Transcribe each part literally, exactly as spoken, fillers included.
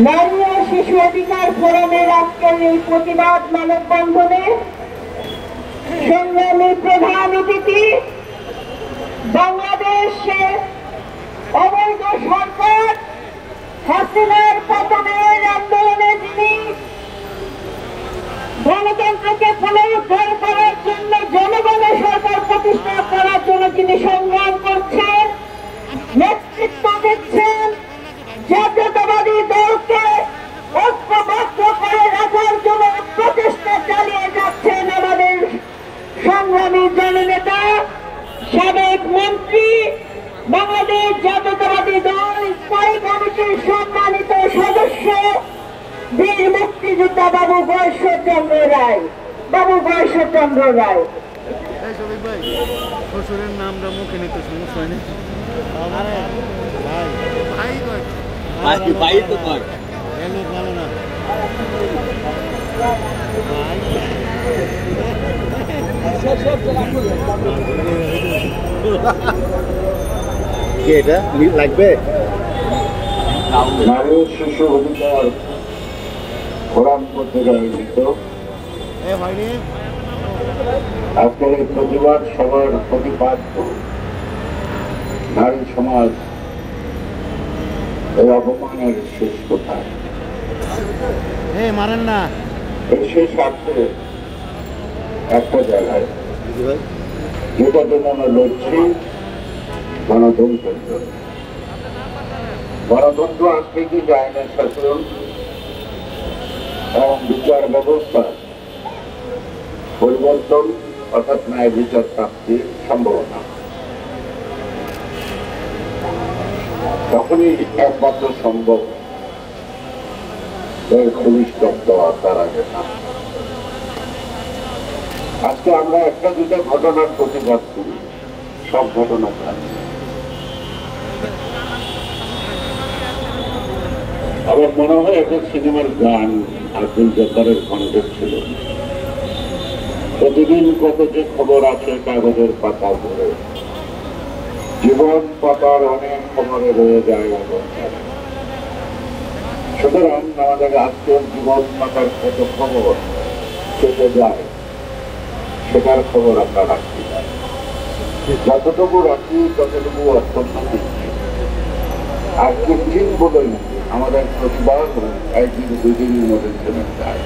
নারী ও শিশু অধিকার ফোরামের আজকের এই প্রতিবাদ মানববন্ধনে সংগ্রামী প্রধান অতিথি বাংলাদেশে অবৈধ সরকার হাসিনার পতনের আন্দোলনে যিনি গণতন্ত্রকে পুনরুদ্ধার করার জন্য জনগণের সরকার প্রতিষ্ঠা করার জন্য তিনি সংগ্রাম করছেন, নেতৃত্ব দিচ্ছেন, জাতীয়তাবাদী দলকে ঐক্যবদ্ধ করে রাখার জন্য প্রচেষ্টা চালিয়ে যাচ্ছেন আমাদের সংগ্রামী জননেতা সাবেক মন্ত্রী বাংলাদেশ জাতীয়তাবাদী দল স্থায়ী কমিটির সম্মানিত সদস্য বীর মুক্তিযোদ্ধা বাবু বৈশ্বচন্দ্র রায় বাবু বৈশ্বচন্দ্র রায় শ্বশুরের নামটা মুখে নিতে সমস্যা হয়নি। ভাই তো কয় ভালো না এটা লাগবে নারী শিশু অধিকার ফোরাম কর্তৃক আয়োজিত আজকের এই প্রতিবাদ সভার প্রতিপাদ্য নারী সমাজ এই অপমানের শেষ কোথায় মারেন না এই শেষ স্বার্থে একটা জায়গায় যেটা জন্য আমরা লড়ছি গণতন্ত্রের জন্য। গণতন্ত্র আজকে কি আইনের শাসন এবং বিচার ব্যবস্থা পরিবর্তন অর্থাৎ ন্যায় বিচার প্রাপ্তির সম্ভাবনা তখনই একমাত্র সম্ভব এর ভবিষ্যৎ দেওয়া তার আগে না। আজকে আমরা একটা দুটা ঘটনার প্রতিবাদ করি, সব ঘটনা জানি। আমার মনে হয় একটা সিনেমার গান আব্দুল জব্বারের কণ্ঠে ছিল, প্রতিদিন কত যে খবর আছে কাগজের পাতা ধরে, জীবন পাতার অনেক খবরে রয়ে যায় অবস্থায়। সুতরাং আমাদের আজকের জীবন পাতার কত খবর কেটে যায় সেটার খবর আমরা রাখি না, যতটুকু রাখি ততটুকু অর্থনীতি আর কিঞ্চিত বলেই আমাদের প্রতিবাদ একদিন দুই দিনের মধ্যে থেমে যায়।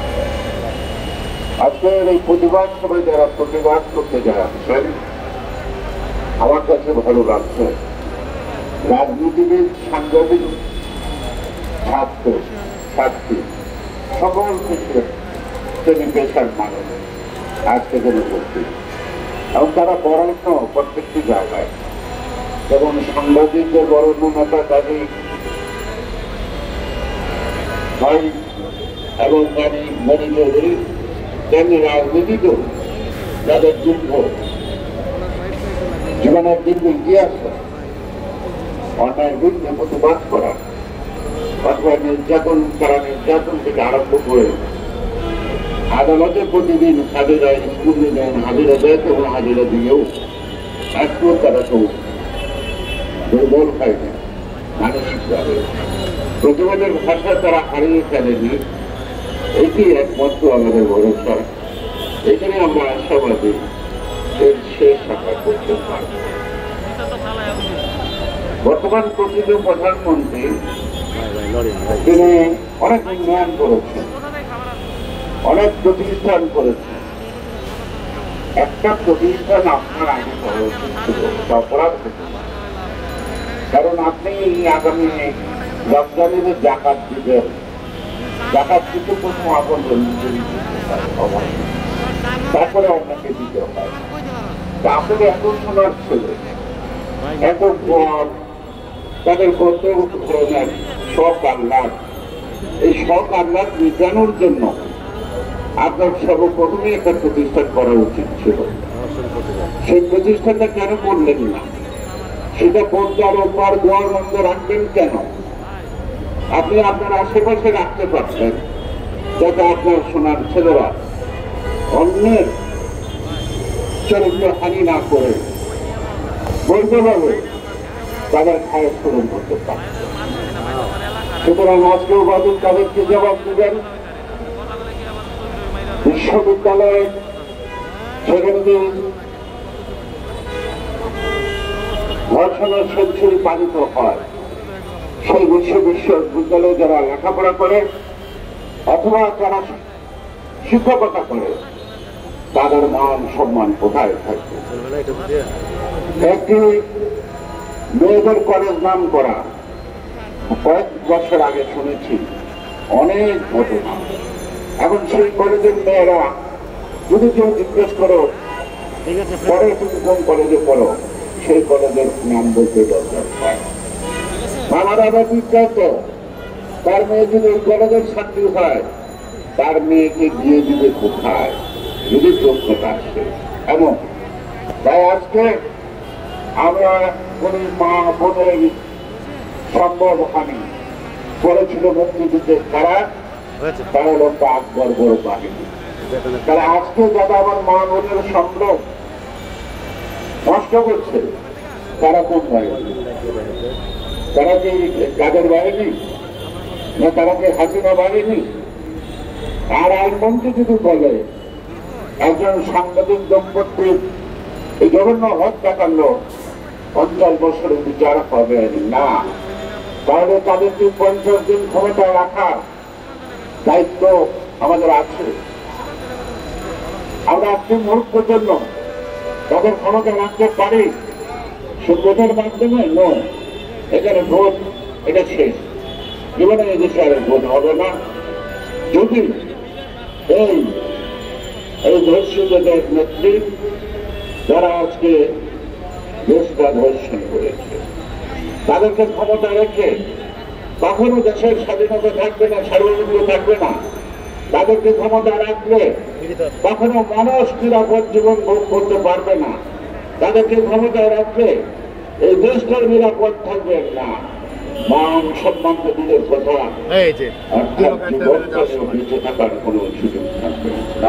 আজকের এই প্রতিবাদ সবাই যারা প্রতিবাদ করতে যাচ্ছেন আমার কাছে ভালো লাগছে। রাজনীতিবিদ, সাংবাদিক, ছাত্র ছাত্রী সকল কিছু শ্রেণী পেশার মানুষ আজকে যেন করছি এবং তারা বরণ্য প্রত্যেকটি জায়গায়, যেমন সাংবাদিকদের বরণ্য নেতা কাজী ভাই এবং গানি মণি চৌধুরী, তেমনি রাজনীতিতেও যাদের যুদ্ধ জীবনের দীর্ঘ ইতিহাস অন্যায়ের বিরুদ্ধে প্রতিবাদ করা অথবা নির্যাতন তারা নির্যাতন থেকে আরম্ভ করে আদালতে প্রতিদিন হাজিরা স্কুলে যেমন হাজিরা দেয় তেমন হাজিরা দিয়েও আজকেও তারা তো দুর্বল হয় না মানসিকভাবে। প্রতিবাদের ভাষা তারা হারিয়ে ফেলেনি, এটি একমাত্র আমাদের ভরসা। এখানে আমরা আশাবাদী এর শেষ আশা করতে পারি। বর্তমান প্রকৃত প্রধানমন্ত্রী তিনি অনেক উন্নয়ন করেছেন, অনেক প্রতিষ্ঠান করেছেন। একটা প্রতিষ্ঠান আপনার আগে করা উচিত ছিল, অপরাধ হতে পারে। কারণ আপনি আগামী রমজানের জাকাত দিবেন, জাকাত কিন্তু প্রথম আপন তারপরে আপনাকে দিতে হয়। আপনাকে এত সোনার ছেলে, এত বড়, তাদের কত ধরনের শখ আহ্লাদ, এই শখ আহ্লাদ মেটানোর জন্য আপনার সর্বপ্রথমে একটা প্রতিষ্ঠান করা উচিত ছিল। সেই প্রতিষ্ঠানটা কেন করলেন না? সেটা পর্দার ওপর গোয়ার বন্ধ রাখবেন কেন? আপনি আপনার আশেপাশে রাখতে পারছেন যাতে আপনার সোনার ছেলেরা অন্যের চরিত্র হানি না করে বৈধভাবে তাদের খায় পূরণ করতে পারে। সুতরাং আজকে ওবায়দুল কাদেরকে জবাব দেবেন। বিশ্ববিদ্যালয়ে সেখানে যে ধর্ষণের সেঞ্চুরি পালিত হয়, সেই বিশ্ব বিশ্ববিদ্যালয়ে যারা লেখাপড়া করে অথবা যারা শিক্ষকতা করে তাদের মান সম্মান কোথায় থাকবে? একটি মেয়েদের কলেজ নাম করা কয়েক বছর আগে শুনেছি অনেক ঘটনা। এখন সেই কলেজের মেয়েরা যদি কেউ জিজ্ঞেস করো পরে তুমি কোন কলেজে পড়ো, সেই কলেজের নাম বলতে দরকার হয়। আমার আবার বিখ্যাত তার মেয়ে যদি ওই কলেজের ছাত্রী হয়, তার মেয়েকে গিয়ে দিবে কোথায় যদি দক্ষতা আসে এমন। তাই আজকে আমরা কোন মা বোনের সম্ভব হানি করেছিল মুক্তিযুদ্ধের তারা তারা হল আকবর বড় বাহিনী। তারা আজকে যারা আমার মা বোনের সম্ভব নষ্ট করছে তারা কোন বাহিনী? তারা কি কাদের বাহিনী না তারা কি হাসিনা বাহিনী? আর আইনমন্ত্রী যদি বলে একজন সাংবাদিক দম্পতির এই জঘন্য হত্যাকাণ্ড পঞ্চাশ বছরের বিচার হবে না, তাহলে তাদেরকে পঞ্চাশ দিন ক্ষমতায় রাখার দায়িত্ব আমাদের আছে। আমরা একটি মুহূর্তের জন্য তাদের ক্ষমতা রাখতে পারি ভোটের মাধ্যমে নয়। এখানে ভোট এটা শেষ, জীবনে এদেশে আর ভোট হবে না। যদি এই এই ধর্ষকদের নেত্রী যারা আজকে দেশটা ধর্ষণ করেছে তাদেরকে ক্ষমতা রেখে কখনো দেশের স্বাধীনতা থাকবে না, সার্বভৌমত্ব থাকবে না। তাদেরকে ক্ষমতা রাখলে কখনো মানুষ নিরাপদ জীবন ভোগ করতে পারবে না। তাদেরকে ক্ষমতা রাখলে এই দেশটার নিরাপদ থাকবে না। মান সম্মান দূরের কথা, অর্থাৎ বেঁচে থাকার কোনো সুযোগ থাকবে না।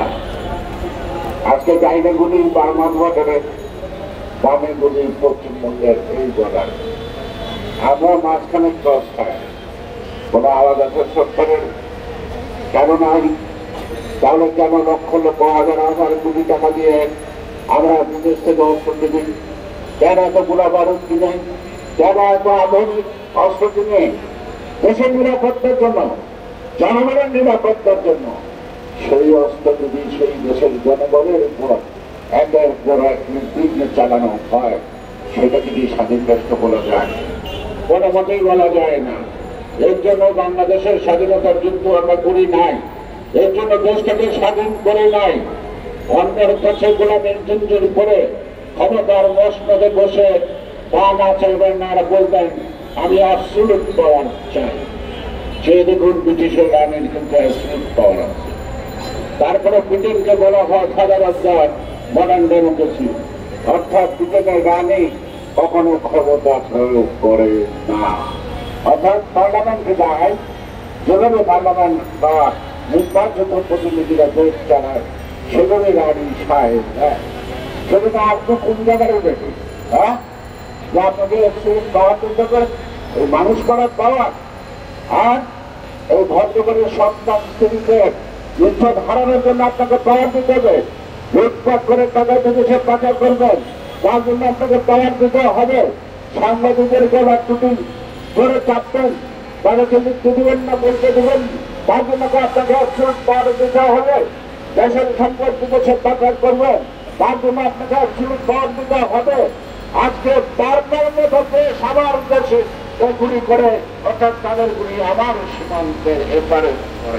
আজকে চাইনাগুলি বা মানবাজারে বামেগুলি পশ্চিমবঙ্গের এই বর্ডার, আমরা মাঝখানে ক্রস খাই। কোনো আলাদা সরকারের কেন নাই? তাহলে কেন লক্ষ লক্ষ হাজার হাজার কোটি টাকা দিয়ে আমরা বিদেশ থেকে অস্ত্র কিনি? কেন এত গোলা বারুদ কিনে? কেন এত আধুনিক অস্ত্র কিনে? দেশের নিরাপত্তার জন্য, জনগণের নিরাপত্তার জন্য। সেই অস্ত্র যদি সেই দেশের জনগণের উপর একের পর এক নির্বিঘ্নে চালানো হয়, সেটা যদি স্বাধীন রাষ্ট্র বলা যায়? কোনো মতেই বলা যায় না। এর জন্য বাংলাদেশের স্বাধীনতার যুদ্ধ আমরা করি নাই, এর জন্য দেশটাকে স্বাধীন করে নাই। অন্যের কাছে গোলামের জঞ্জুর করে ক্ষমতার মসনদে বসে পা না চাইবেন না, বলবেন আমি অ্যাবসলিউট পাওয়ার চাই। যে দেখুন ব্রিটিশের রানীর কিন্তু অ্যাবসলিউট পাওয়ার আছে। তারপরে ব্রিটেনকে বলা হয় ফাদার মডার্ন ডেমোক্রেসি, অর্থাৎ ব্রিটেনের রানী কখনো ক্ষমতা প্রয়োগ করে না। অর্থাৎ পার্লামেন্টে যায়, যেভাবে পার্লামেন্ট বা নির্বাচিত প্রতিনিধিরা দেশ চালায় সেভাবে রানী সাহেব দেয়। সেটা আপনি কোন জায়গায় দেখি, হ্যাঁ, যে আপনাকে এক্সপিরিয়েন্স পাওয়ার দিতে পারে এই মানুষ করার পাওয়ার। আর এই ভদ্রগণের সন্তান স্ত্রীকে ইজ্জত হারানোর জন্য আপনাকে পাওয়ার দিতে হবে। লুটপাট করে টাকা বিদেশে পাচার করবেন, তার জন্য আপনাকে পাওয়ার দিতে হবে। সাংবাদিকদের গলার টুটি ধরে চাপবেন, তাদেরকে মৃত্যু দিবেন না, বলতে দেবেন, তার জন্য আপনাকে অ্যাবসলিউট পাওয়ার দিতে হবে। দেশের সম্পদ বিদেশে পাচার করবেন, তার জন্য আপনাকে অ্যাবসলিউট পাওয়ার দিতে হবে। আজকে বারবার মতো দেশ আমার দেশে গুলি করে, অর্থাৎ তাদের গুলি আমার সীমান্তের এপারে করে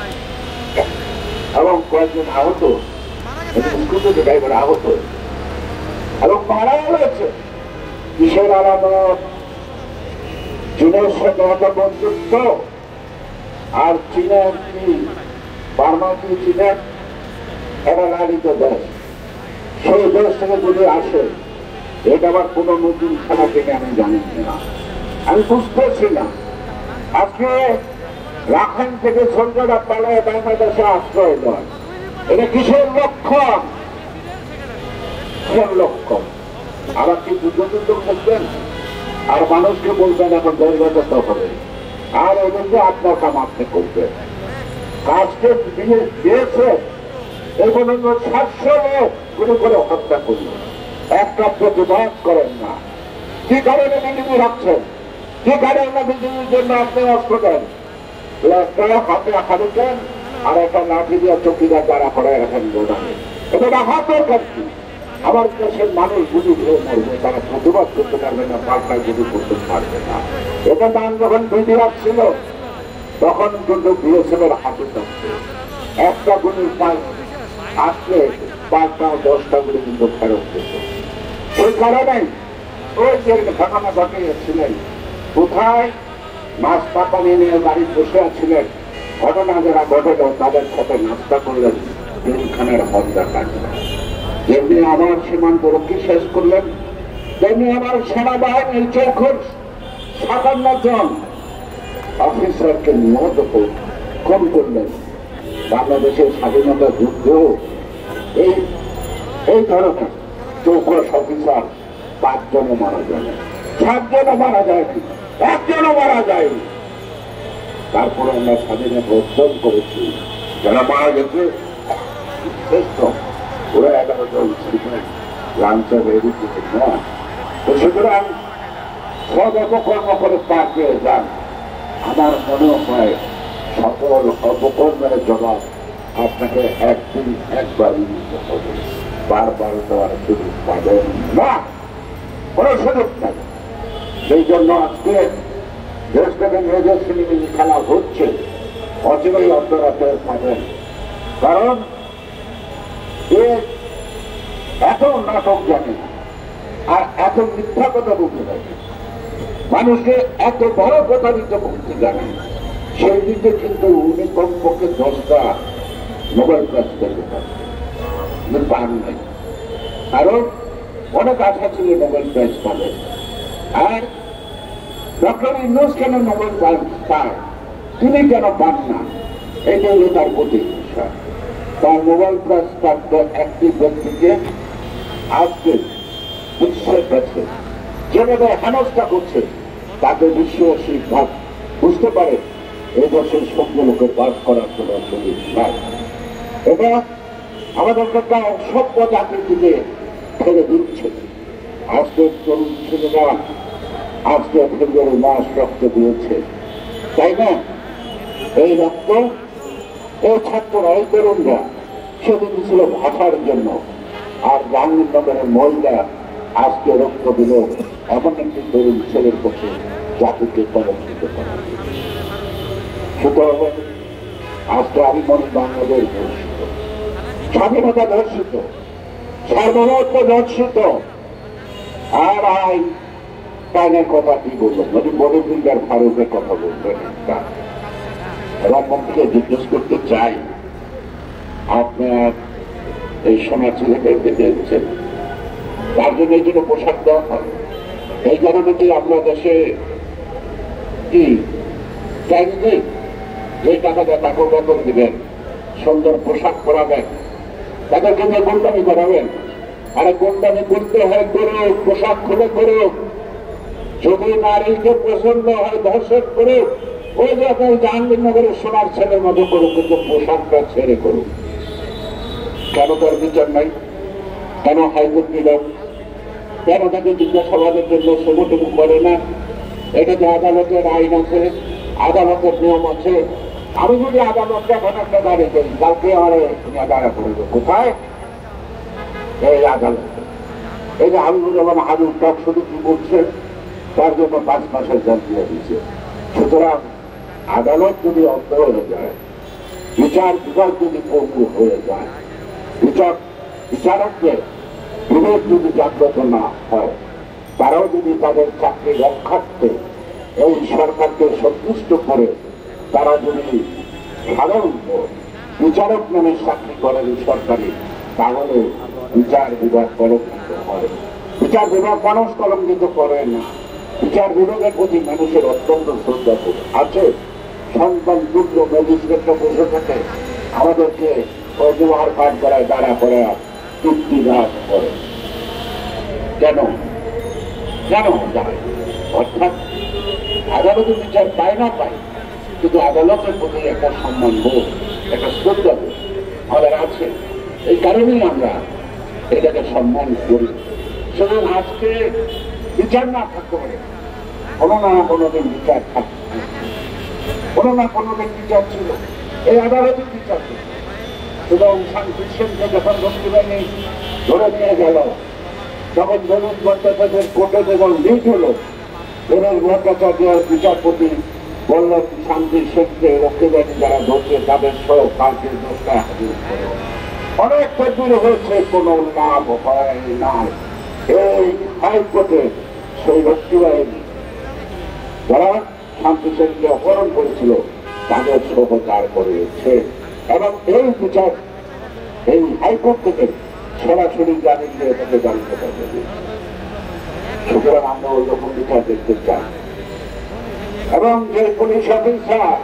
এবং কয়েকজন আহত, ড্রাইভার আহত এবং মারা হয়েছে। কিসের আলামত? চীনের সাথে একটা বন্ধুত্ব। আর চীনের কি বার্মা কি চীনের একটা লালিত দেশ, সেই দেশ থেকে যদি আসে, এটা আবার কোন নতুন খেলা থেকে আমি জানি না, আমি বুঝতেছি না। আজকে রাখাইন থেকে সৈন্যরা পালায় বাংলাদেশে আশ্রয় দেয়, এটা কিসের লক্ষণ? কিসের লক্ষণ? আবার কি যুদ্ধ যুদ্ধ করবেন আর মানুষকে বলবেন এখন দশ বাজাতে হবে? আর ওদেরকে আপনার কাম আপনি করবেন। কাজকে দিয়েছে এগুলো সাতশো লোক গুলি করে হত্যা করলেন, একটা প্রতিবাদ করেন না। কি কারণে বিজেপি রাখছেন? কি কারণে বিজেপির জন্য আপনি অস্ত্র দেন? একটা হাতে হাতে দেন আর একটা লাঠি দিয়ে চকিদার দ্বারা করে রাখেন গোদামে। এটা হাতের কাজ। আমার দেশের মানুষ গুলি খেয়ে মরবে, তারা প্রতিবাদ করতে পারবে না, পাল্টায় গুলি করতে পারবে না। এটা দান যখন বিধি রাখছিল তখন কিন্তু বিএসএফের হাতে থাকছে একটা গুলির পাঁচ আসলে পাঁচটা দশটা গুলি কিন্তু ফেরত দিত। সেই কারণে ওই যে ঘটনা ঘটিয়েছিলেন, কোথায় নাস্তা পানি নিয়ে বাড়ি বসে আছিলেন, ঘটনা যারা ঘটল তাদের সাথে নাস্তা করলেন, তিনখানের হত্যা কাটলেন। যেমনি আমার সীমান্ত রক্ষী শেষ করলেন, তেমনি আমার সেনাবাহিনীর চৌখুর সাতান্ন জন অফিসারকে নিহত খুন করলেন। বাংলাদেশের স্বাধীনতা যুদ্ধ এই এই ধরনের চৌখুর অফিসার পাঁচজনও মারা যায়, সাতজনও মারা যায়নি, একজনও মারা যায়নি। তারপরে আমরা স্বাধীনতা অর্জন করেছি। যারা মারা গেছে শ্রেষ্ঠ, ওরা এগারো জন লাঞ্চে বেরিয়ে দিচ্ছেন না। তো সুতরাং সব অপকর্ম করে পার পেয়ে যান। আমার মনে হয় সকল অপকর্মের জবাব আপনাকে একদিন একবারই দিতে হবে, বারবার দেওয়ার সুযোগ পাবেন না, কোনো সুযোগ নেই। সেই জন্য আজকে দেশ থেকে মেয়েদের সিনেমি খেলা হচ্ছে, অচিরেই আপনারা টের পাবেন। কারণ এত নাটক জানে আর এত মিথ্যা কথা বলতে পারে, মানুষকে এত বড় প্রতারিত করতে জানে, সেই দিকে কিন্তু উনি কমপক্ষে দশটা মোবাইল প্রাইজ পেতে পারেন, পান নাই। কারণ অনেক আশা ছিল নোবেল প্রাইজ পাবেন। আর ডক্টর ইউনূস কেন নোবেল প্রাইজ পায়, তিনি কেন পান না, এটাই হলো তার প্রতিহিংসা। তার নোবেল প্রাইজ প্রাপ্ত একটি ব্যক্তিকে আজকে বিশ্বের কাছে যেভাবে হেনস্থা করছে, তাকে বিশ্ব শিক্ষক বুঝতে পারে এই দেশের সভ্য লোকের বাস করার কোন সুযোগ নাই। এটা আমাদের একটা অসভ্য জাতির দিকে ফেলে দিচ্ছে। আজকে তরুণ ছেলেরা আজকে ফেব্রুয়ারি মাস রক্ত দিয়েছে, তাই না? এই রক্ত এই ছাত্ররা, এই তরুণরা সেদিন ছিল ভাষার জন্য, আর জাহাঙ্গীরনগরের মহিলা আজকে রক্ত দিল এমন একটি তরুণ ছেলের পক্ষে জাতিকে পরাজিত করা। সুতরাং আজকে আমি মনে বাংলাদেশ ধর্ষিত, স্বাধীনতা ধর্ষিত, সার্বভৌমত্ব ধর্ষিত। আর আইন টাইনের কথা কি বলবেন, মানে বড় বিল্ডার ফারুকের কথা বলবেন। প্রধানমন্ত্রীকে জিজ্ঞেস করতে চাই, আপনার এই সোনা ছেলেকে দিয়েছেন, তার জন্য এই জন্য পোশাক দেওয়া হয়। এই কারণে কি আমরা দেশে কি চাইনি নেই? যে টাকাটা তাকে বেতন দিবেন, সুন্দর পোশাক পরাবেন, তাদেরকে নিয়ে গোন্ডামি করাবেন। আরে গোন্ডামি করতে হয় করুক, পোশাক খুলে করুক, যদি নারীকে পছন্দ হয় ধর্ষণ করুক, ওই যে আপনার জাহাঙ্গীরনগরের সোনার ছেলের মতো করুক, কিন্তু পোশাকটা ছেড়ে করুক। কেন তার বিচার নাই? কেন হাইকোর্ট নিল? কেন তাকে জিজ্ঞাসাবাদের জন্য সমটুকু করে না? এটা যে আদালতের আইন আছে, আদালতের নিয়ম আছে। আমি যদি আদালতটা এখন একটা দাঁড়িয়ে করি, কালকে আমার দাঁড়া করব কোথায়? এই আদালতে। এই যে হাবিবুর রহমান হাবিব টক শুধু কি করছে, তার জন্য পাঁচ মাসের জেল দিয়ে দিচ্ছে। সুতরাং আদালত যদি অন্ধ হয়ে যায়, বিচার বিভাগ যদি পঙ্গু হয়ে যায়, বিচার বিচারকদের বিবেক যদি জাগ্রত না হয়, তারাও যদি তাদের চাকরি রক্ষার্থে এই সরকারকে সন্তুষ্ট করে তারা যদি সাধারণত বিচারক নামে চাকরি করেন সরকারি, তাহলে বিচার বিভাগ কলঙ্কিত হয়। বিচার বিভাগ মানুষ কলঙ্কিত করে না। বিচার বিভাগের প্রতি মানুষের অত্যন্ত শ্রদ্ধা আছে। সন্তান পুত্র ম্যাজিস্ট্রেটরা বসে থাকে, আমাদেরকে ব্যবহার কাজ করায়, দাঁড়া করা তৃপ্তিদান করে। কেন কেন যায়? অর্থাৎ আদালতে বিচার পায় না পায়, কিন্তু আদালতের প্রতি একটা সম্মান বোধ, একটা শ্রদ্ধা বোধ আমাদের আছে। এই কারণেই আমরা এটাকে সম্মান করি। সুতরাং আজকে বিচার না থাকতে পারে, কোনো না কোনোদিন বিচার থাকবে, কোনো না কোনোদিন বিচার ছিল, এই আদালতের বিচার ছিল। সুতরাং শান্তি সেনকে যখন রক্ষীবাহিনী ধরে নিয়ে গেল, যখন দলিত ভট্টাচার্যের কোর্টে যখন লিড হলো, দলিত ভট্টাচার্য বিচারপতি বললেন শান্তি সেনকে রক্ষীবাহিনী যারা ধরছে তাদের সহ কালকে দোষটা হাজির করো। অনেক তদবির হয়েছে, কোন লাভ হয় না। এই হাইকোর্টে সেই রক্ষীবাহিনী যারা শান্তি সেনকে অপহরণ করেছিল তাদের সহকার করেছে, এবং এই বিচার এই হাইকোর্ট থেকে সরাসরি জামিন দিয়ে তাকে জানতে পারবে। সুতরাং আমরা ওই রকম বিচার দেখতে চাই। এবং যে পুলিশ অফিসার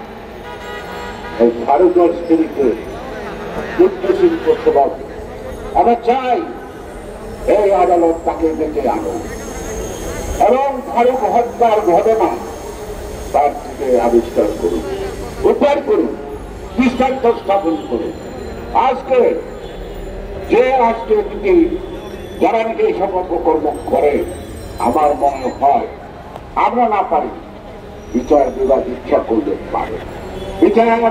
এই ফারুকের স্ত্রীকে নির্দেশিত করতে পারবে, আমরা চাই এই আদালত তাকে ডেকে আনো এবং ফারুক হত্যার ঘটনা তার থেকে আবিষ্কার করুন, উদ্ধার করুন, দৃষ্টান্ত স্থাপন করুন। আজকে যে আজকে যদি যারা নাকি এই সকল কর্ম করে, আমার মনে হয় আমরা না পারি, বিচার বিভাগ ইচ্ছা করলে পারে। বিচার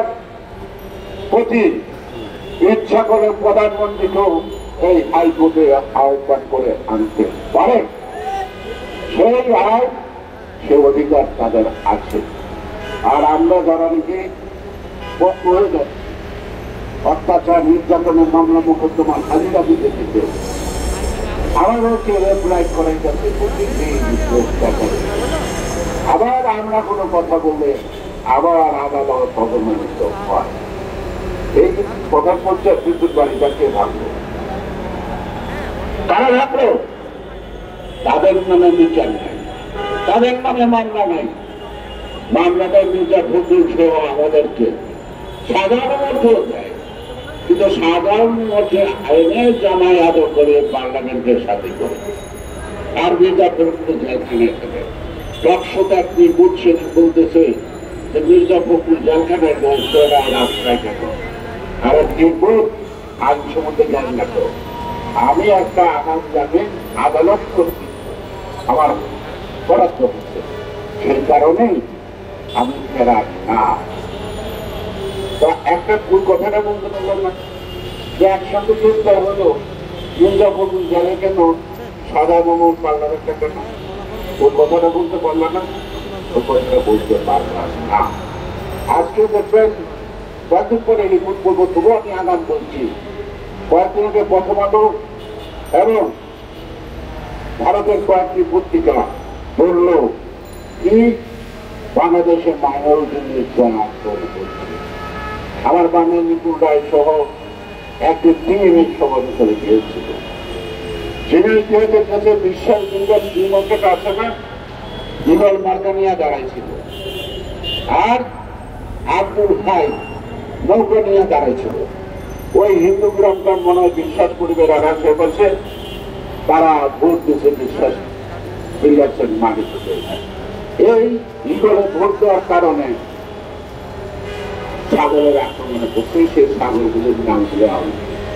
প্রতি ইচ্ছা করে প্রধানমন্ত্রীকেও এই হাইকোর্টে আহ্বান করে আনতে পারে। সেই আইন সে অধিকার তাদের আছে। আর আমরা যারা নাকি হয়ে যাচ্ছি অত্যাচার নির্যাতনের মামলা মোকদ্দমা হাজিরা দিতে দিতে আমাদেরকে রেপ্লাই করে যাচ্ছে প্রতিদিন চেষ্টা করে। আবার আমরা কোনো কথা বললে আবার আদালত অবমানিত হয়। এই প্রধান পঞ্চায়েত বিদ্যুৎ বাড়িটাকে ভাবলো, তারা ভাবলো তাদের নামে বিচার নেই, তাদের নামে মামলা নেই, মামলাটা বিচার ভুল সহ আমাদেরকে সাধারণ মধ্যেও দেয়, কিন্তু সাধারণ মধ্যে আইনে জামাই আদর করে পার্লামেন্টের সাথে করে আর বিচার করতে জেলখানায় থাকে। দক্ষতা আপনি বুঝছেন বলতেছে যে মির্জা ফখরুল জেলখানায় দোষরা রাস্তায় কেন, আর নির্বোধ আইন সম্বন্ধে জ্ঞান রাখো। আমি একটা আগাম জানি আদালত করছি, আমার বরাদ্দ হচ্ছে, সেই কারণেই আমি ফেরার না। একটা ভুল কথাটা বলতে পারলাম না যে একসঙ্গে চিন্তা হলো মির্জা ফখরুল জেলে কেন, সাদা মামুন পার্লামেন্টে কেন, ওই কথাটা বলতে পারলাম না, ওই কথাটা বলতে পারলাম না। আজকে দেখবেন কয়েকদিন পরে রিপোর্ট করবো, তবুও আমি আগাম বলছি, কয়েকদিন আগে প্রথম আলো এবং ভারতের কয়েকটি পত্রিকা বলল কি বাংলাদেশের মাইনরিটি নির্যাতন করছে। আমার বাংলা নিপুণ রায় সহ একটি টিম এই সমাবেশনে গিয়েছিল, যিনি ইতিহাসের কাছে বিশ্বাস দুর্গা শ্রীমন্ত্রটা আছে না, ইগল মার্কা নিয়ে দাঁড়াইছিল, আর আব্দুল হাই নৌকা নিয়ে দাঁড়াইছিল। ওই হিন্দু গ্রামটা মনে হয় বিশ্বাস পরিবার আকাশে বলছে তারা ভোট দিচ্ছে বিশ্বাস বিল্লাসের মালিক। এই ইগলে ভোট দেওয়ার কারণে ছাগলের আক্রমণে করছে, সেই ছাগলগুলোর নাম ছিল আলু।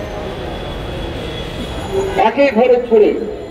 একই ঘরে ছড়ে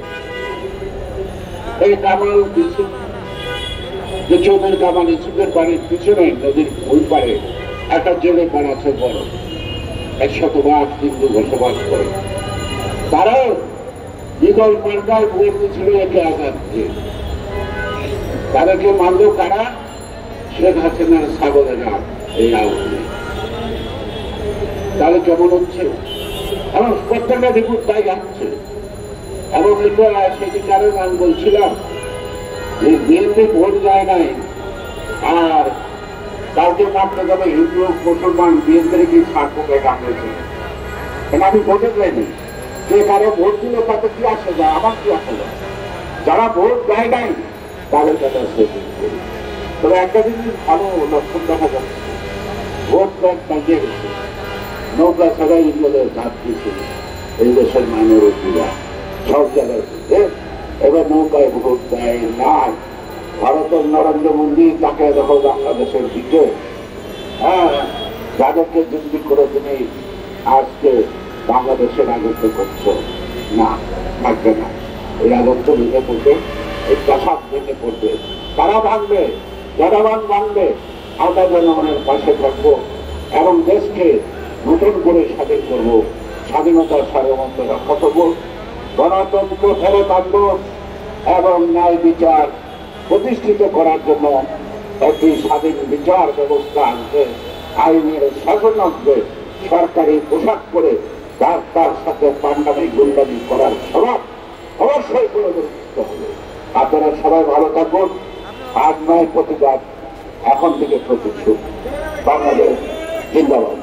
এই কামাল ইসুফ, যে চৌধুরী কামাল ইসুফের বাড়ির পিছনে নদীর ওই পারে একটা জেলে পাড়া আছে বড়, এক শতভাগ হিন্দু বসবাস করে। তারাও ইগল মার্কায় ভোট দিয়েছিল একে আজাদ দিয়ে। তাদেরকে মানল কারা? শেখ হাসিনার ছাগলেরা এই আওয়ামী। তাহলে কেমন হচ্ছে? এবং প্রত্যেকটা রিপোর্ট তাই আসছে। এবং এটা সেটি কারণ আমি বলছিলাম যে বিএনপি ভোট যায় নাই, আর কাউকে মাপতে যাবে হিন্দু মুসলমান বিএনপির কি ছাড়পোকে কামড়েছে, কেন আমি ভোটে যাইনি। যে কারো ভোট দিল তাতে কি আসে যায়, আমার কি আসে যায়? যারা ভোট দেয় নাই তাহলে তারা সেদিন করি। তবে একটা জিনিস ভালো লক্ষণ দেখা যাচ্ছে, ভোট ব্যাংক পাইয়ে গেছে, নৌকা ছাড়া ইংরেজের ঘাট দিয়েছিল এই দেশের মাইনরিটিরা সব জায়গায় থেকে। এবার নৌকায় ভোট দেয় না, ভারতের নরেন্দ্র মোদী তাকে দেখো বাংলাদেশের দিকে, হ্যাঁ, যাদেরকে জিম্মি করে তুমি আজকে বাংলাদেশে রাজত্ব করছো, না, থাকবে না। এই রাজত্ব ভেঙে পড়বে, এই প্রাসাদ ভেঙে পড়বে, তারা ভাঙবে, জনগণ ভাঙবে। আমরা জনগণের পাশে থাকবো এবং দেশকে নতুন করে স্বাধীন করবো, স্বাধীনতার সার্বভৌমত্ব রক্ষা করবো, গণতন্ত্র ফেরত আনবো এবং ন্যায় বিচার প্রতিষ্ঠিত করার জন্য একটি স্বাধীন বিচার ব্যবস্থা আনতে, আইনের শাসন আনতে, সরকারি পোশাক করে তার তার সাথে পান্ডামি গুন্ডামি করার স্বভাব অবশ্যই পুনরুত্থিত হবে। আপনারা সবাই ভালো থাকুন। আজ নয় প্রতিবাদ, এখন থেকে প্রতিশোধ। বাংলাদেশ জিন্দাবাদ।